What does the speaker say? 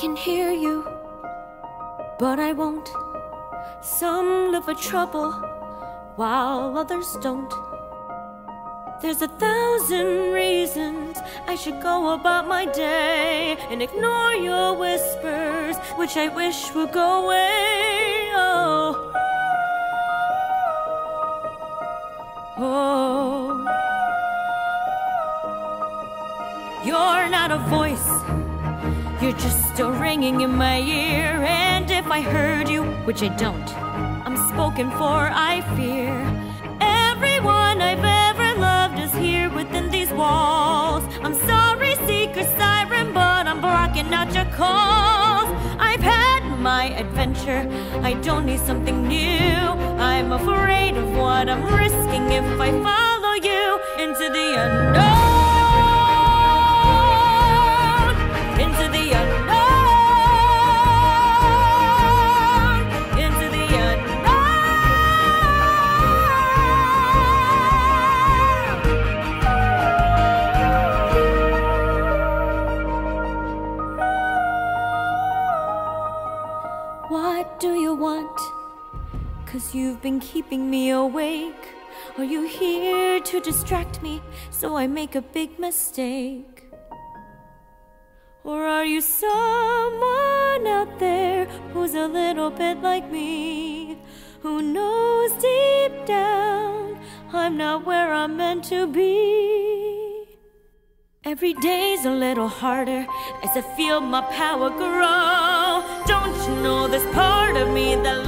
can hear you, but I won't. Some live for trouble, while others don't. There's 1,000 reasons I should go about my day and ignore your whispers, which I wish would go away. Oh, oh. You're not a voice, you're just a ringing in my ear. And if I heard you, which I don't, I'm spoken for, I fear. Everyone I've ever loved is here within these walls. I'm sorry, seeker siren, but I'm blocking out your calls. I've had my adventure, I don't need something new. I'm afraid of what I'm risking if I follow you into the unknown. Into the unknown, into the unknown. What do you want? 'Cause you've been keeping me awake. Are you here to distract me so I make a big mistake? Or are you someone out there who's a little bit like me, who knows deep down I'm not where I'm meant to be? Every day's a little harder as I feel my power grow. Don't you know this part of me that